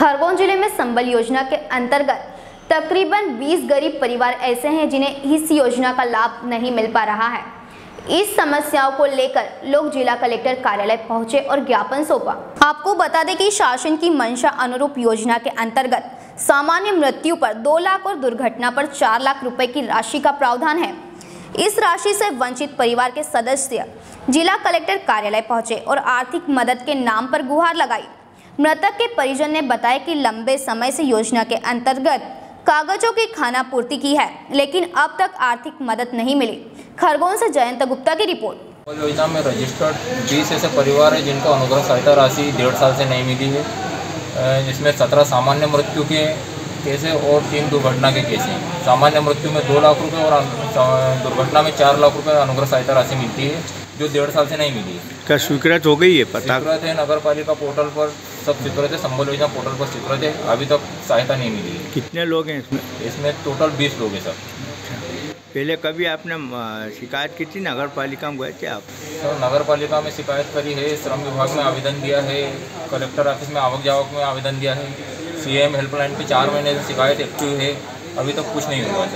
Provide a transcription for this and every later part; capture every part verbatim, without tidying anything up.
खरगोन जिले में संबल योजना के अंतर्गत तकरीबन बीस गरीब परिवार ऐसे हैं जिन्हें इस योजना का लाभ नहीं मिल पा रहा है। इस समस्याओं को लेकर लोग जिला कलेक्टर कार्यालय पहुंचे और ज्ञापन सौंपा। आपको बता दें कि शासन की मंशा अनुरूप योजना के अंतर्गत सामान्य मृत्यु पर दो लाख और दुर्घटना पर चार लाख रुपए की राशि का प्रावधान है। इस राशि से वंचित परिवार के सदस्य जिला कलेक्टर कार्यालय पहुंचे और आर्थिक मदद के नाम पर गुहार लगाई। मृतक के परिजन ने बताया कि लंबे समय से योजना के अंतर्गत कागजों की खानापूर्ति की है, लेकिन अब तक आर्थिक मदद नहीं मिली। खरगोन से जयंत गुप्ता की रिपोर्ट। योजना में रजिस्टर्ड बीस ऐसे परिवार है जिनको अनुग्रह सहायता राशि डेढ़ साल से नहीं मिली है, जिसमें सत्रह सामान्य मृत्यु के केस है और तीन दुर्घटना के केस हैं। सामान्य मृत्यु में दो लाख रुपए और दुर्घटना में चार लाख रुपए अनुग्रह सहायता राशि मिलती है, जो डेढ़ साल से नहीं मिली है। क्या स्वीकृत हो गई है? पता स्वीकृत है, नगर पालिका पोर्टल पर सब स्वीकृत है, संबल योजना पोर्टल पर स्वीकृत है। अभी तक सहायता नहीं मिली है। कितने लोग हैं इसमें? इसमें टोटल बीस लोग हैं सर। पहले कभी आपने शिकायत की थी? नगर पालिका में गए थे आप? सर नगर पालिका में शिकायत करी है, श्रम विभाग में आवेदन दिया है, कलेक्टर ऑफिस में आवक जावक में आवेदन दिया है, सीएम हेल्पलाइन पे चार महीने से शिकायत एक्टिव है, अभी तक कुछ नहीं हुआ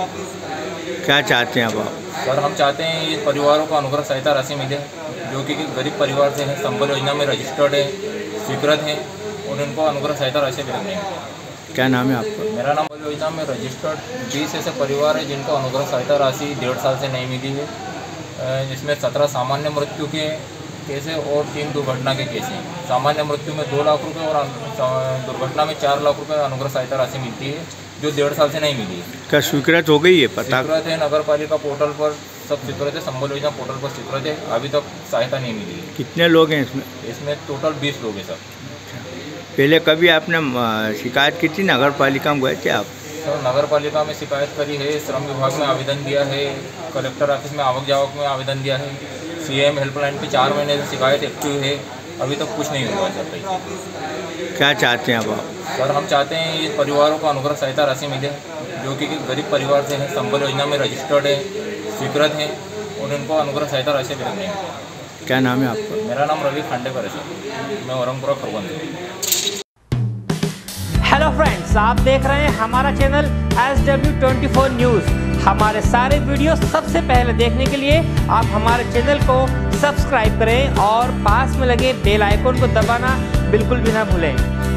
सर। क्या चाहते हैं अब आप? सर हम चाहते हैं ये परिवारों को अनुग्रह सहायता राशि मिले, जो कि गरीब परिवार से है, संबल योजना में रजिस्टर्ड है, स्वीकृत है और इनको अनुग्रह सहायता राशि मिलेंगे। क्या नाम है आपका? मेरा नाम योजना में रजिस्टर्ड बीस ऐसे परिवार है जिनको अनुग्रह सहायता राशि डेढ़ साल से नहीं मिली है, जिसमें सत्रह सामान्य मृत्यु के केस है और तीन दुर्घटना के केस हैं। सामान्य मृत्यु में दो लाख रुपए और दुर्घटना में चार लाख रुपए अनुग्रह सहायता राशि मिलती है, जो डेढ़ साल से नहीं मिली है। क्या स्वीकृत हो गई है? पता स्वीकृत है, नगर पालिका पोर्टल पर सब स्वीकृत है, संबल योजना पोर्टल पर स्वीकृत है। अभी तक सहायता नहीं मिली है। कितने लोग हैं इसमें? इसमें टोटल बीस लोग हैं सर। पहले कभी आपने शिकायत की थी? नगर पालिका में गए थे आप? सर नगर पालिका में शिकायत करी है, श्रम विभाग में आवेदन दिया है, कलेक्टर ऑफिस में आवक जावक में आवेदन दिया है, सीएम हेल्पलाइन पे चार महीने से शिकायत एक्टिव है, अभी तक कुछ नहीं हुआ सर। क्या चाहते हैं अब आप? सर हम चाहते हैं ये परिवारों को अनुग्रह सहायता राशि मिले, जो कि गरीब परिवार से है, संबल योजना में रजिस्टर्ड है, स्वीकृत है और इनको अनुग्रह सहायता राशि मिलेंगे। क्या नाम है आपका? मेरा नाम रवि खांडेकर है सर, मैं औरंगपुरा खरगोन से। हेलो फ्रेंड्स, आप देख रहे हैं हमारा channel S W twenty four news. हमारे सारे वीडियो सबसे पहले देखने के लिए आप हमारे चैनल को सब्सक्राइब करें और पास में लगे बेल आइकन को दबाना बिल्कुल भी ना भूलें।